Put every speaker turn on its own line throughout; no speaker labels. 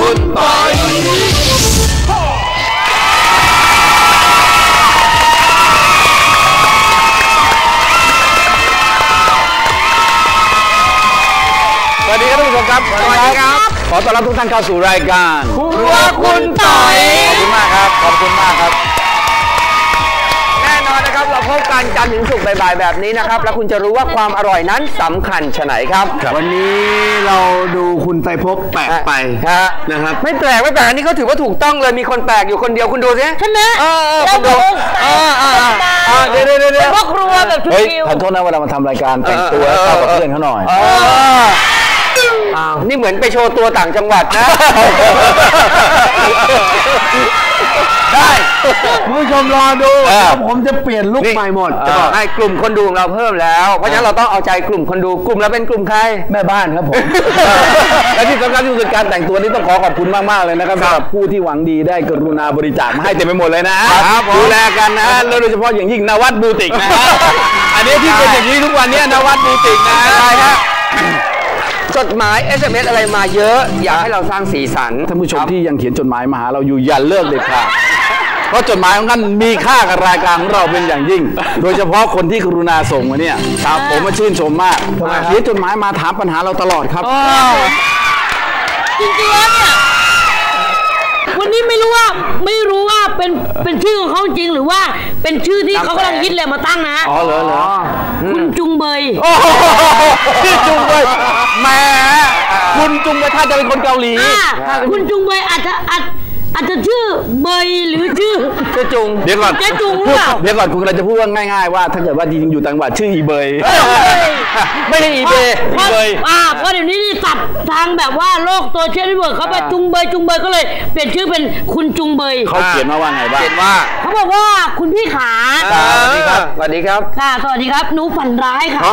คุณปอยสวัสดีครับท่านผู้ชมครับสวัสดีครับขอต้อนรับทุกท่านเข้าสู่รายการครัวคุณปอยขอบคุณมากครับขอบคุณมากครับแน่นอนนะครับเราพบกันจันทร์ถึงศุกร์บ่ายๆแบบนี้นะครับแล้วคุณจะรู้ว่าความอร่อยนั้นสำคัญชะไหนครับ
วันนี้เราดูคุณไตรภพแปลกไปนะครับ
ไม่แปลกอันนี้เขาถือว่าถูกต้องเลยมีคนแปลกอยู่คนเดียวคุณดูสิ
ใช่ไหม
คุณดูเดี๋ยว
พ่อครัวแบบ
ชิวๆขอโทษนะเวลามาทำรายการแต่งตัวเข้ากับเพื่อนเขาหน่อย
นี่เหมือนไปโชว์ตัวต่างจังหวัดนะ
ได้คุณผู้ชมรอดูผมจะเปลี่ยนลุคใหม่หมด
จะบอกให้กลุ่มคนดูของเราเพิ่มแล้วเพราะฉะนั้นเราต้องเอาใจกลุ่มคนดูกลุ่มเราเป็นกลุ่มใคร
แม่บ้านครับผมและที่สำคัญที่สุดการแต่งตัวนี้ต้องขอบคุณมากๆเลยนะครับสำหรับผู้ที่หวังดีได้กรุณาบริจาคมาให้เต็มไปหมดเลยนะดูแลกันนะแล้วโดยเฉพาะอย่างยิ่งนวัดบูติกนะอันนี้ที่เป็นอย่างนี้ทุกวันนี้นวัดบูติกนะ
ใช่ครับจดหมาย SMS อะไรมาเยอะอยากให้เราสร้างสีสัน
ท่านผู้ชมที่ยังเขียนจดหมายมาหาเราอยู่อย่าเลิกเด็ดขาดเพราะจดหมายของท่านมีค่ากับรายการของเราเป็นอย่างยิ่งโดยเฉพาะคนที่กรุณาส่งมาเนี่ยครับผมมาชื่นชมมากเขียนจดหมายมาถามปัญหาเราตลอดครับ
จริงๆแล้วเนี่ยวันนี้ไม่รู้ว่าเป็นชื่อของเขาจริงหรือว่าเป็นชื่อที่เขากำลังฮิตเลยมาตั้งนะ
อ๋อเหรอ
คุณจุงเบย
ชื่อจุงเบยแหมคุณจุงเบยถ้าจะเป็นคนเกาหลี
คุณจุงเบยอาจจะชื่อเบยหรือชื่อ
จุง
เดี๋ยวก่อน
เจ๊จุงหรือเปล่า
เดี๋ยวก่อนคุณกำลังจะพูดว่าง่ายๆว่าถ้าเกิดว่าจริงๆอยู่ต่างจังหวัดชื่ออีเบยไม่ใช่อีเบย
เพราะเดี๋ยวนี้นี่สับทางแบบว่าโลกโซเชียลเน็ตเวิร์กเขาแบบจุงเบยก็เลยเปลี่ยนชื่อเป็นคุณจุงเบย
เขาเขียนมาว่าไงบ้าง
เขียนว่า
เขาบอกว่าคุณพี่ขา
สวัสดีครับสวัสดีครับ
ค่ะสวัสดีครับหนูฝันร้ายค่ะ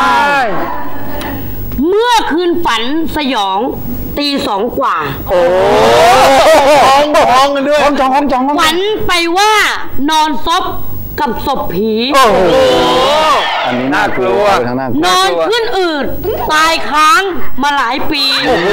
เมื่อคืนฝันสยองตี 2 กว่า
โอ้ห้องกันด้วยห้อง
ฝันไปว่านอนซบกับศพผี
โอ้โหอันนี้น่ากลัวน
อนขึ้นอืดตายค้างมาหลายปี
โอ้โห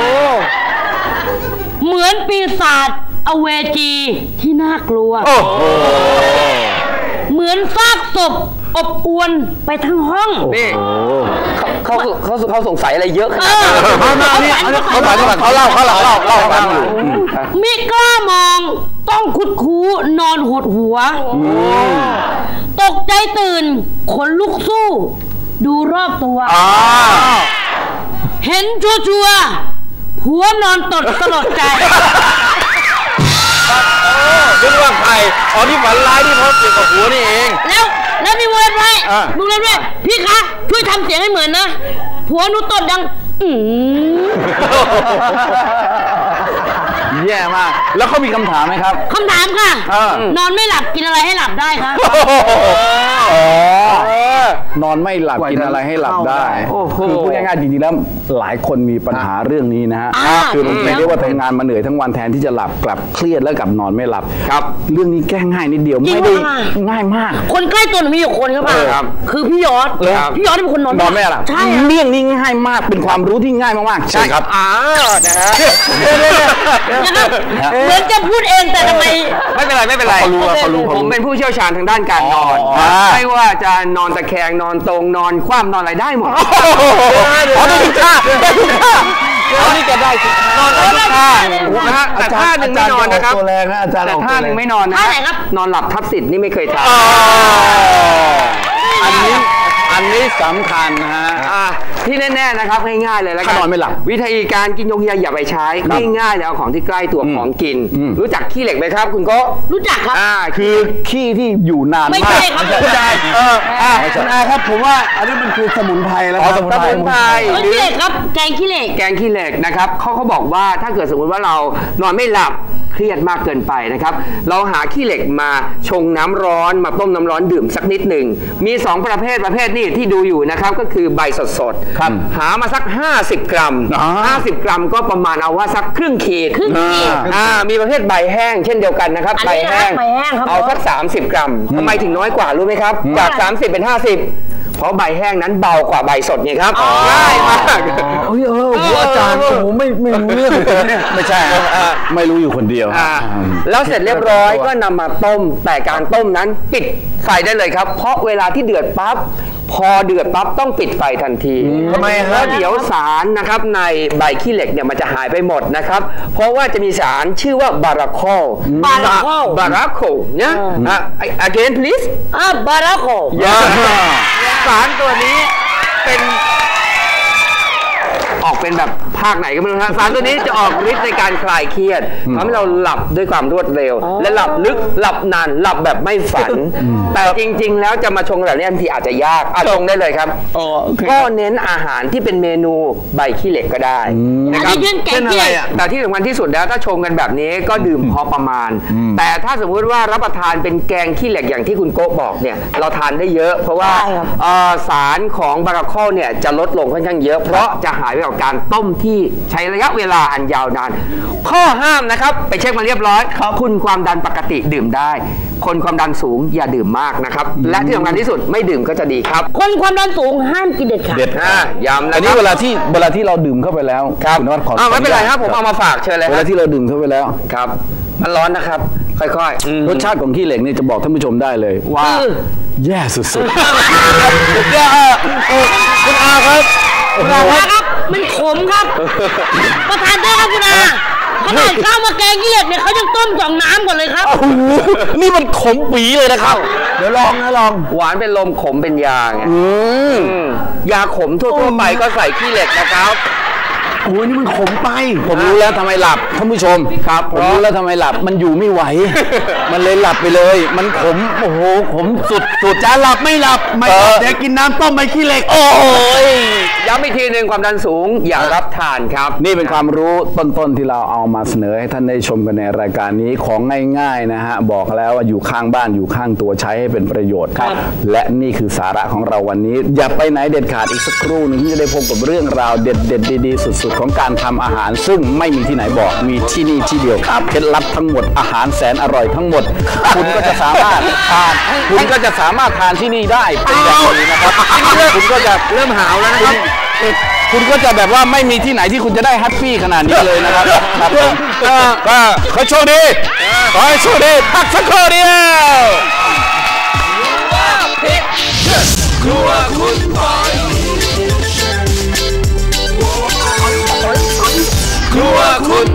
เหมือนปีศาจอเวจีที่น่ากลัว
โอ้โห
เหมือนซากศพอบอวนไปทั้งห้อง
นี่เขาสงสัยอะไรเยอะขนาดนี้
เขาเล่ากันอยู่
ไม่กล้ามองต้องคุดคูนอนหดหัวตกใจตื่นขนลุกสู้ดูรอบตัวเห็นชัวผัวนอนตดสลดใจ
นึกว่าใครที่ฝันร้ายที่เขาเกี่ยวกับหัวนี่เอง
แล้วมีเวรไว้ดูเลยด้วยพี่คะช่วยทำเสียงให้เหมือนนะผัวหนูตดดัง
แย่มากแล้วเขามีคำถามไหมครับ
คำถามค่ะนอนไม่หลับกินอะไรให้หลับได้ครับ
นอนไม่หลับกินอะไรให้หลับได้คือพูดง่ายๆจริงๆแล้วหลายคนมีปัญหาเรื่องนี้นะฮะคือผมเรียกว่าทำงานมาเหนื่อยทั้งวันแทนที่จะหลับกลับเครียดแล้วกลับนอนไม่หลับ
ครับ
เรื่องนี้แก้ง่ายนิดเดียวไม่ได้ง่ายมาก
คนใกล้ตัวหนูมีอยู่คนครับคือพี่ยอดเป็นคนนอน
ไม่หลับ
ใช่
เรื่องนี้ง่ายมากเป็นความรู้ที่ง่ายมากๆใช่ครับ
นะฮะ
เหมือนจะพูดเองแต่ทำไม
ไม่เป็นไรผมเป็นผู้เชี่ยวชาญทางด้านการนอนไม่ว่าจะนอนตะแคงนอนตรงนอนคว่ำนอนอะไรได้หมด
ได้ทุกท่านี่จะได้
นอนทุกท่านะฮะแต่ท่าหนึ่งไม่นอนนะครับ
ตัวแรงนะอาจารย์
แต่ท่าหนึ่งไม่นอนนะนอนหลับทับสิทธิ์นี่ไม่เคยทำ
อันนี้สำคัญนะฮะ
ที่แน่ๆนะครับง่ายๆเลยแล้วกัน
นอนไม่หลับ
วิธีการกินยงอย่าไปใช้ง่ายๆแล้วของที่ใกล้ตัวของกินรู้จักขี้เหล็กไหมครับคุณก็
รู้จักครับ
คือขี้ที่อยู่นานมาก
ไม่ใช่ครับ
คุณอาครับผมว่าอันนี้มันคือสมุนไพรแล้ว
สมุนไพร
ขี้เหล็กครับแกงขี้เห
ล็กนะครับเขาบอกว่าถ้าเกิดสมมติว่าเรานอนไม่หลับเครียดมากเกินไปนะครับเราหาขี้เหล็กมาชงน้ำร้อนมาต้มน้ำร้อนดื่มสักนิดหนึ่งมี2ประเภทนี่ที่ดูอยู่นะครับก็คือใบสดหามาสัก50 กรัม50 กรัมก็ประมาณเอาว่าสักครึ่งขีดมีประเภทใบแห้งเช่นเดียวกันนะครับใบแห้งเอาสัก30 กรัมทำไมถึงน้อยกว่ารู้ไหมครับจาก30เป็น50 เพราะใบแห้งนั้นเบากว่าใบสดไงครับง่ายมาก
อาจารย์ผมไม่รู้เรื่องเนี่ยไม่ใช่ครับไม่รู้อยู่คนเดียว
แล้วเสร็จเรียบร้อยก็นำมาต้มแต่การต้มนั้นปิดไฟได้เลยครับเพราะเวลาที่เดือดปั๊บพอเดือดปั๊บต้องปิดไฟทันทีทำไมฮะเดี๋ยวสารนะครับในใบขี้เหล็กเนี่ยมันจะหายไปหมดนะครับเพราะว่าจะมีสารชื่อว่าบาราโคเนี่ยagain please
บาราโค
สารตัวนี้เป็นออกเป็นแบบภาคไหนก็ไม่รู้นะสารตัวนี้จะออกฤทธิ์ในการคลายเครียดทำให้เราหลับด้วยความรวดเร็วและหลับลึกหลับนานหลับแบบไม่ฝันแต่จริงๆแล้วจะมาชงแบบนี้บางทีอาจจะยากชงได้เลยครับก็เน้นอาหารที่เป็นเมนูใบขี้เหล็กก็ได้นะครับเช่นอะไรแต่ที่สำคัญที่สุดแล้วถ้าชงกันแบบนี้ก็ดื่มพอประมาณแต่ถ้าสมมุติว่ารับประทานเป็นแกงขี้เหล็กอย่างที่คุณโก้บอกเนี่ยเราทานได้เยอะเพราะว่าสารของบาราโคเนี่ยจะลดลงค่อนข้างเยอะเพราะจะหายไปกับการต้มที่ใช้ระยะเวลาอันยาวนานข้อห้ามนะครับไปเช็คมาเรียบร้อยคุณความดันปกติดื่มได้คนความดันสูงอย่าดื่มมากนะครับและที่สำคัญที่สุดไม่ดื่มก็จะดีครับ
คนความดันสูงห้ามกินเด็ดขาด
ย้ำนะ
อันนี้เวลาที่เราดื่มเข้าไปแล้ว
คุณนวัดขอไม่เป็นไรครับผมเอามาฝากเชิญเลย
เวลาที่เราดื่มเข้าไปแล้ว
ครับมันร้อนนะครับค่อย
ๆรสชาติของขี้เหล็กนี่จะบอกท่านผู้ชมได้เลยว่าแย่สุดๆ
คุณอาครับมันขมครับประทานได้ครับคุณอาขนาดข้าวมาแกงขี้เหล็กเนี่ยเขายังต้มจ่องน้ำก่อนเลยครับ
นี่มันขมปีเลยนะครับเดี๋ยวลอง
หวานเป็นลมขมเป็นยาไงยาขมทั่วไปก็ใส่ขี้เหล็กนะครับ
โอ้ยนี่มันขมไปผมรู้แล้วทำไมหลับท่านผู้ชมครับผมรู้แล้วทำไมหลับมันอยู่ไม่ไหวมันเลยหลับไปเลยมันขมโอ้โหขมสุดจะหลับไม่หลับไม่เดี๋ยวกินน้ำต้มใบขี้เหล็กโอ้ย
ย้ำอีกทีหนึ่งความดันสูงอย่ารับทานครับ
นี่เป็นความรู้ต้นที่เราเอามาเสนอให้ท่านได้ชมกันในรายการนี้ของง่ายๆนะฮะบอกแล้วว่าอยู่ข้างบ้านอยู่ข้างตัวใช้ให้เป็นประโยชน์ครับและนี่คือสาระของเราวันนี้อย่าไปไหนเด็ดขาดอีกสักครู่นึงที่จะได้พบกับเรื่องราวเด็ดดีๆสุดของการทำอาหารซึ่งไม่มีที่ไหนบอกมีที่นี่ที่เดียวครับเคล็ดลับทั้งหมดอาหารแสนอร่อยทั้งหมดคุณก็จะสามารถทานที่นี่ได้เป็นอย่างดีนะครับคุณก็จะเริ่มหาวแล้วนะครับคุณก็จะแบบว่าไม่มีที่ไหนที่คุณจะได้แฮปปี้ขนาดนี้เลยนะครับก็ขอโชคดีขอให้โชคดีพักสักครู่เดียวครัวคุณปอยครัวคุณ